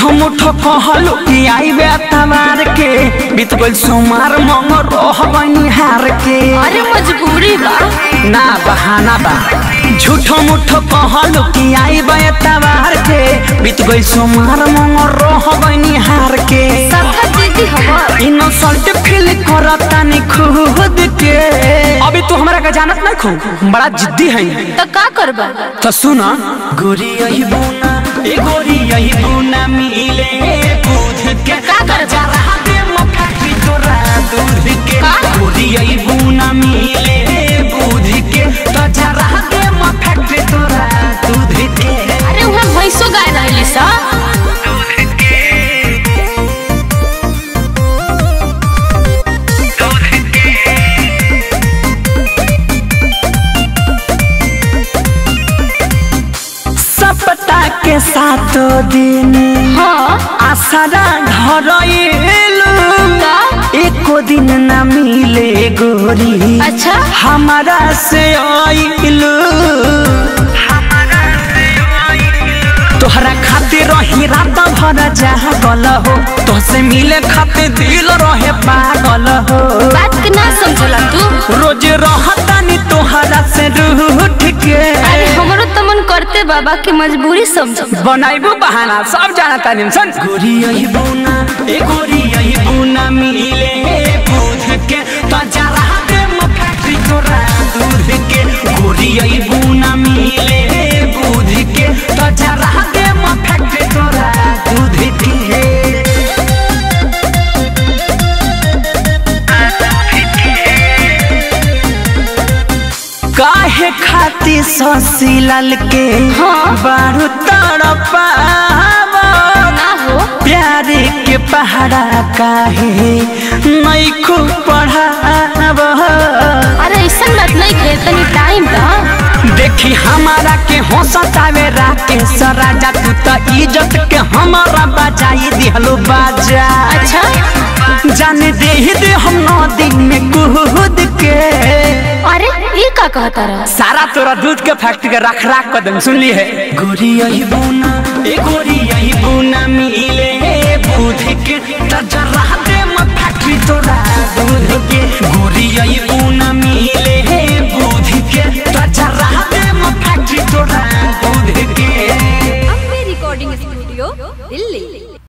झूठो मुठो कहलो कि आईबे तवार के बीत गइल सोमार मंगर रहबनी हार के। अरे मजबूरी बा ना बहाना बा। झूठो मुठो कहलो कि आईबे तवार के बीत गइल सोमार मंगर रहबनी हार के। सबका दीदी हमर इनो सल्ट फील करता नि खुद के। अभी तू हमरा का जानत नहीं खू बड़ा जिद्दी है तो का करबा। तो सुना गोरी यही बुना ए गोरी यही बुना मिले दूध के का करबा दे मफाकी तोरा दूध के। गोरी यही बुना मिले दूध के तो जरा दे मफाकी तोरा दूध के। अरे वहां भैंसो गाय रहली सा के सातो दिन हाँ आसरा धरइलू एको दिन न मिले गोरी। अच्छा हमारा से आइलू तोहरा खातिर रही रात भर जागल हो तो से मिले खातिर दिल रहे पागल हो। बात के ना समझला तू रोज रहता नी तोहरा से रूठ के। अरे हमरो तो मन करते बाबा की मजबूरी समझ बनाइबो बहाना सब जानता निमसन। गोरी यही बुना ए गोरी यही बुना मिले दूध के तो जरा दे मफाकी तोरा दूध के। गोरी यही बुना मिले दूध के तो जरा दे मफाकी तोरा दूध के। काहे खाती ससीलाल के हाँ? बारू तड़पावा ना हो प्यार के पहाड़ा काहे नहीं खूब पढ़ावा। अरे ऐसा बात नहीं है तनी टाइम बा। देखी हमारा के हंसतावे राकेश राजा तू तो इज्जत के हमारा बजाई दिहलो बाजा। अच्छा जाने दे हम 9 दिन में कूद के। अरे ये का कहता रहा सारा तोरा दूध के फैक्ट्री के रख राख कदम सुन ली है। गोरी यही बुना ए गोरी यही बुना मिले दूध के तो जरा दे फैक्ट्री तोरा दूध के। गोरी यही बुना मिले दूध के तो जरा दे फैक्ट्री तोरा दूध के। Ambe recording studio Delhi.